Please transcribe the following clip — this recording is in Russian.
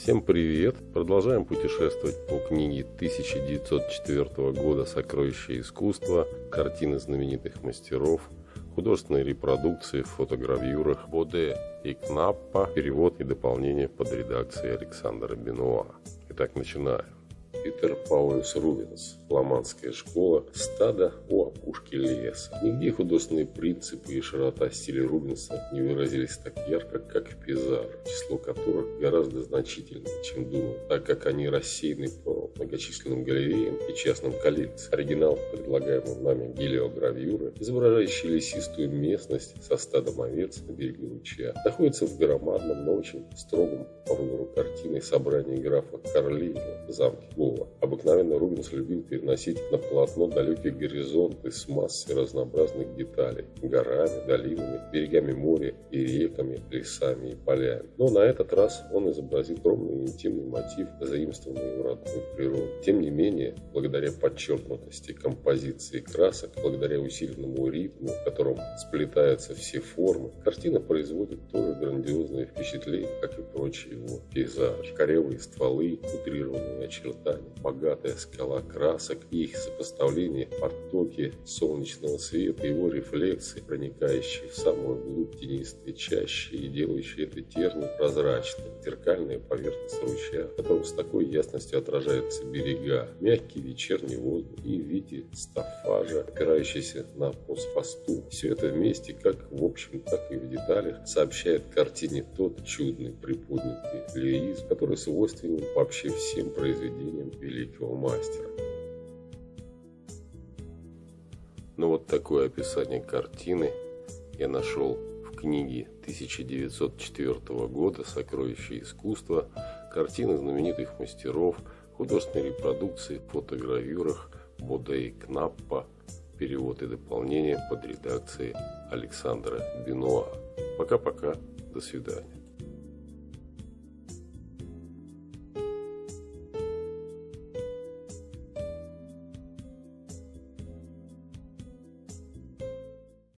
Всем привет! Продолжаем путешествовать по книге 1904 года «Сокровища искусства», картины знаменитых мастеров, художественные репродукции в фотогравюрах Боде и Кнаппа, перевод и дополнение под редакцией Александра Бенуа. Итак, начинаем. Питер Паулюс Рубенс. Фламандская школа. Стадо у опушки леса. Нигде художественные принципы и широта стиля Рубенса не выразились так ярко, как в пейзажах, число которых гораздо значительнее, чем думал, так как они рассеяны по многочисленным галереям и частным коллекциям. Оригинал предлагаемый нами гелиогравюры, изображающий лесистую местность со стадом овец на берегу ручья, находится в громадном, но очень строгом по выбору картины собрании графа Карлейля в замке Гоа. Обыкновенно Рубенс любил переносить на полотно далекие горизонты с массой разнообразных деталей – горами, долинами, берегами моря и реками, лесами и полями. Но на этот раз он изобразил скромный и интимный мотив, заимствованный у родной природы. Тем не менее, благодаря подчеркнутости композиции красок, благодаря усиленному ритму, в котором сплетаются все формы, картина производит тоже грандиозное впечатление, как и прочие его пейзажи. Корявые стволы, утрированные очертания, богатая скала красок и их сопоставление, потоки солнечного света, его рефлексы, проникающие в самую глубь тенистой чащи и делающие это тернии прозрачной, зеркальная поверхность ручья, в котором с такой ясностью отражаются берега, мягкий вечерний воздух и в виде стаффажа, опирающийся на фосфосту. Все это вместе, как в общем, так и в деталях, сообщает картине тот чудный приподнятый лиризм, который свойственен вообще всем произведениям великого мастера. Ну вот такое описание картины я нашел в книге 1904 года «Сокровища искусства», картины знаменитых мастеров, художественные репродукции в фотогравюрах Боде и Кнаппа, перевод и дополнение под редакцией Александра Бенуа. Пока-пока, до свидания.